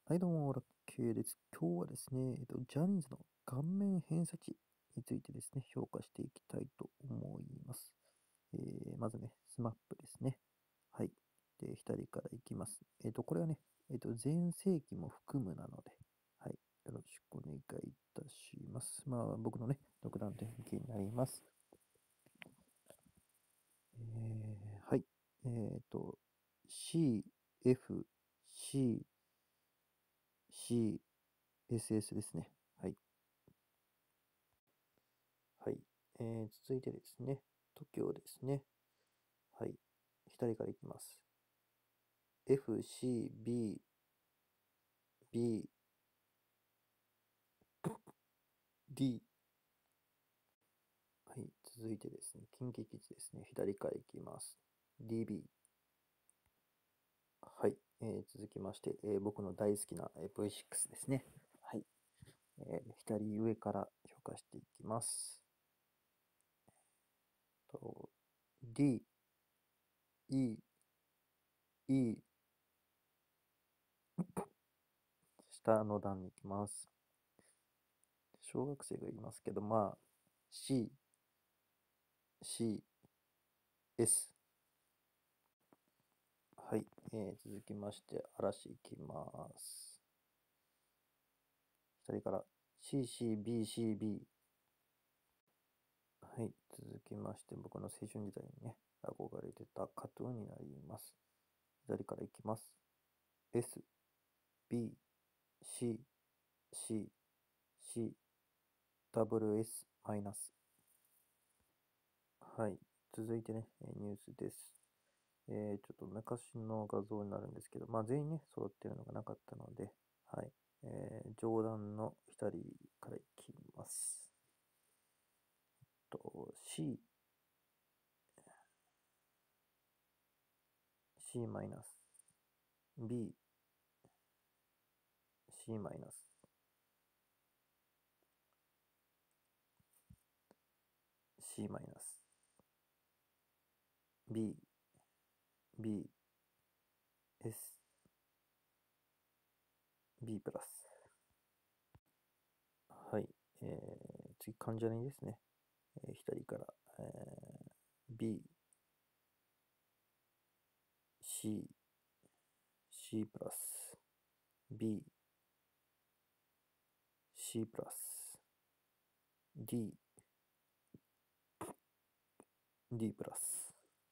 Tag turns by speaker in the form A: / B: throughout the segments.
A: はい、どうも、ラッキーです。今日はですね、ジャニーズの顔面偏差値についてですね、評価していきたいと思います。まずね、スマップですね。はい。で、左からいきます。これはね、全盛期も含むなので、はい。よろしくお願いいたします。まあ、僕のね、独断と偏見になります。はい。C、F、C、C、SS ですね。はい。はい。続いてですね、TOKIO ですね。はい。左からいきます。F、C、B、B、D。はい。続いてですね、KinKiKids ですね。左からいきます。DB。はい。続きまして、僕の大好きなV6 ですね。はい。左上から評価していきます。D、E、E、下の段に行きます。小学生がいますけど、まあ、C、C、S。はい。続きまして、嵐いきます。左から CCBCB。はい。続きまして、僕の青春時代にね、憧れてたカトゥーンになります。左からいきます。S、B、C、C、C、WS マイナス。はい。続いてね、ニュースです。ちょっと昔の画像になるんですけど、まあ全員ね、揃ってるのがなかったので、はい。上段の左からいきます。C、C マイナス、B、C マイナス、C マイナス、B、B、S、B プラス。はい。次、関ジャニですね。左から、B、C、C プラス、B、C プラス、D、D プラス。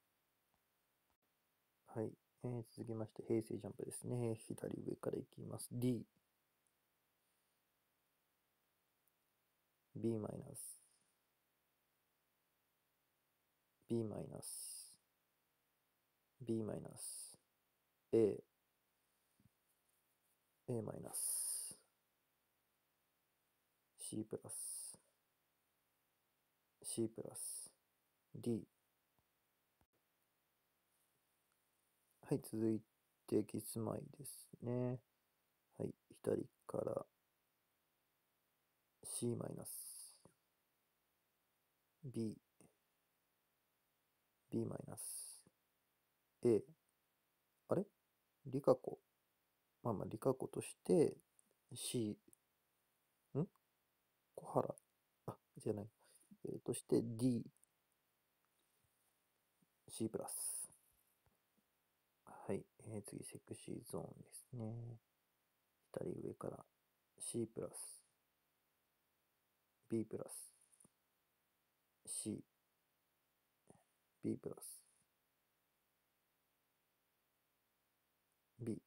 A: はい。続きまして、平成ジャンプですね。左上からいきます。D、B マイナス、B マイナス、B マイナス、A、A マイナス、C プラス、C プラス、D。はい、続いて、キスマイですね。はい、左から C マイナス、B、B マイナス、A。あれリカコ。まあまあ、リカコとして C、小原。あ、じゃない。として D、C プラス。はい。次、セクシーゾーンですね。左上から C プラス、B プラス、C、B プラス、B。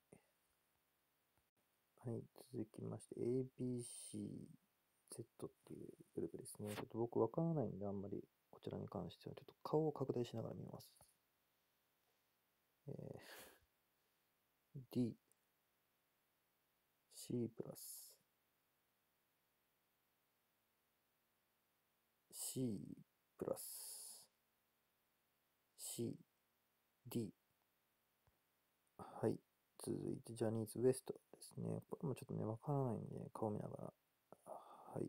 A: はい。続きまして、ABCZ っていうグループですね。ちょっと僕わからないんで、あんまりこちらに関しては、ちょっと顔を拡大しながら見ます。えD、C プラス、C プラス、C、D。はい。続いて、ジャニーズ WEST ですね。これもちょっとね、わからないんで、顔見ながら。はい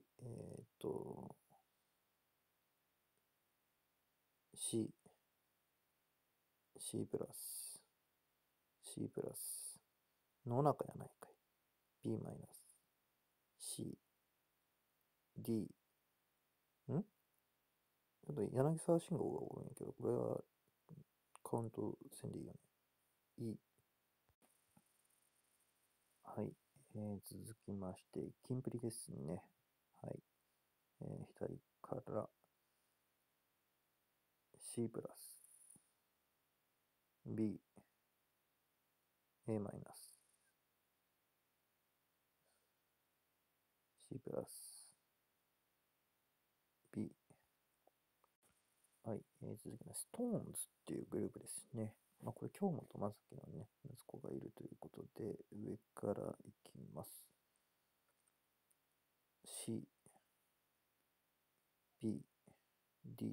A: 。C、C プラス、C プラス。の中やないかい。 B マイナス、C、D、ちょっと柳沢信号が多いんやけど、これはカウント線でいいよね。E。はい。続きまして、キンプリですね。はい。左から C プラス、B、A マイナス、C プラス、B。はい。続きます。ストーンズっていうグループですね。まあ、これ、京本正樹のね、息子がいるということで、上からいきます。C、B、D、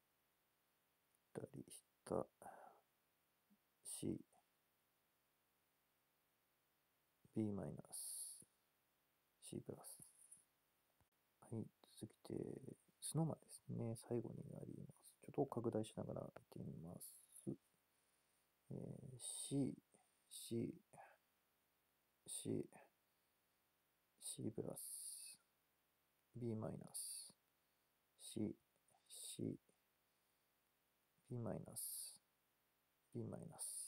A: 左下、C、B マイナス、C プラス。はい、続きて、スノーマンですね。最後になります。ちょっと拡大しながら見てみます。C、C、C、C プラス、B マイナス、C、C、B マイナス、B マイナス、